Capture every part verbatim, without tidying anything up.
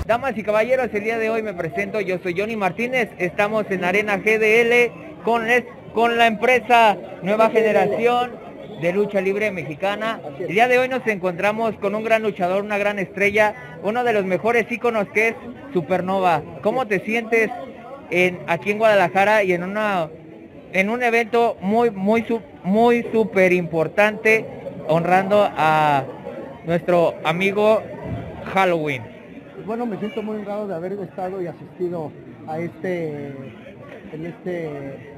Damas y caballeros, el día de hoy me presento, yo soy Johnny Martínez, estamos en Arena G D L con, es, con la empresa Nueva Generación de Lucha Libre Mexicana. El día de hoy nos encontramos con un gran luchador, una gran estrella, uno de los mejores íconos que es Supernova. ¿Cómo te sientes en, aquí en Guadalajara y en una en un evento muy, muy, muy súper importante, honrando a nuestro amigo Halloween? Bueno, me siento muy honrado de haber estado y asistido a este, en este,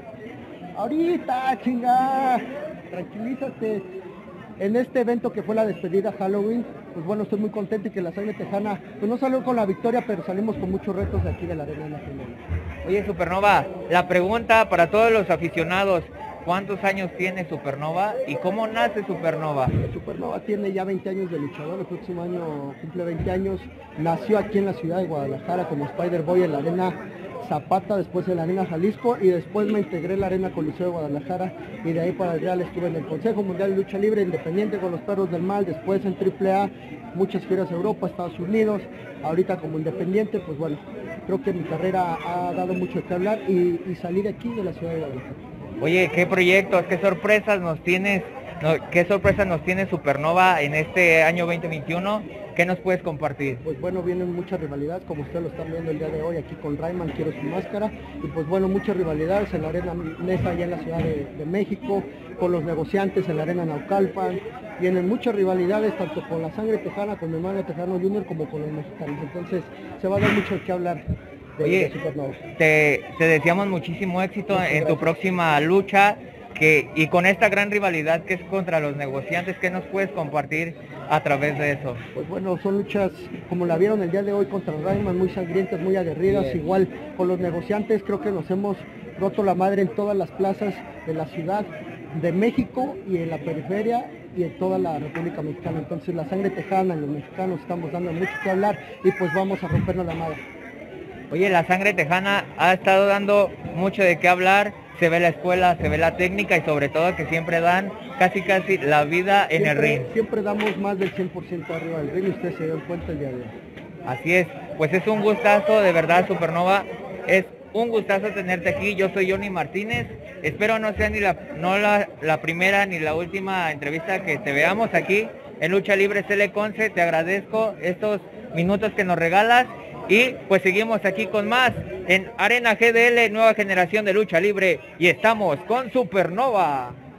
ahorita, chinga, tranquilízate, en este evento que fue la despedida Halloween. Pues bueno, estoy muy contento y que la sangre tejana, pues no salió con la victoria, pero salimos con muchos retos de aquí de la Arena Nacional. Oye, Supernova, la pregunta para todos los aficionados: ¿cuántos años tiene Supernova y cómo nace Supernova? Supernova tiene ya veinte años de luchador, el próximo año cumple veinte años, nació aquí en la ciudad de Guadalajara como Spider Boy en la Arena Zapata, después en la Arena Jalisco, y después me integré en la Arena Coliseo de Guadalajara, y de ahí para el Real estuve en el Consejo Mundial de Lucha Libre Independiente con los Perros del Mal, después en triple A, muchas fieras de Europa, Estados Unidos, ahorita como independiente. Pues bueno, creo que mi carrera ha dado mucho de qué hablar y, y salí de aquí, de la ciudad de Guadalajara. Oye, qué proyectos, qué sorpresas nos tienes, no, qué sorpresas nos tiene Supernova en este año veinte veintiuno. ¿Qué nos puedes compartir? Pues bueno, vienen muchas rivalidades, como ustedes lo están viendo el día de hoy aquí con Rayman, Quiero Su Máscara, y pues bueno, muchas rivalidades en la Arena Nesa allá en la Ciudad de, de México, con los negociantes en la Arena Naucalpan. Vienen muchas rivalidades tanto con la sangre tejana, con mi hermano Tejano junior, como con los mexicanos. Entonces se va a dar mucho de qué hablar de, Oye, de Supernova. Te, te deseamos muchísimo éxito Muchas en gracias. Tu próxima lucha. Que, y con esta gran rivalidad que es contra los negociantes, ¿qué nos puedes compartir a través de eso? Pues bueno, son luchas como la vieron el día de hoy contra Rayman, muy sangrientas, muy aguerridas. Bien. Igual con los negociantes creo que nos hemos roto la madre en todas las plazas de la ciudad de México y en la periferia y en toda la República Mexicana. Entonces la sangre tejana, los mexicanos estamos dando mucho que hablar y pues vamos a rompernos la madre. Oye, la sangre tejana ha estado dando mucho de qué hablar. Se ve la escuela, se ve la técnica y sobre todo que siempre dan casi casi la vida en siempre, el ring. Siempre damos más del cien por ciento arriba del ring y ustedes se dan cuenta el día de hoy. Así es, pues es un gustazo, de verdad, Supernova, es un gustazo tenerte aquí. Yo soy Johnny Martínez, espero no sea ni la, no la, la primera ni la última entrevista que te veamos aquí en Lucha Libre C L Conce. Te agradezco estos minutos que nos regalas. Y pues seguimos aquí con más en Arena G D L, Nueva Generación de Lucha Libre, y estamos con Supernova.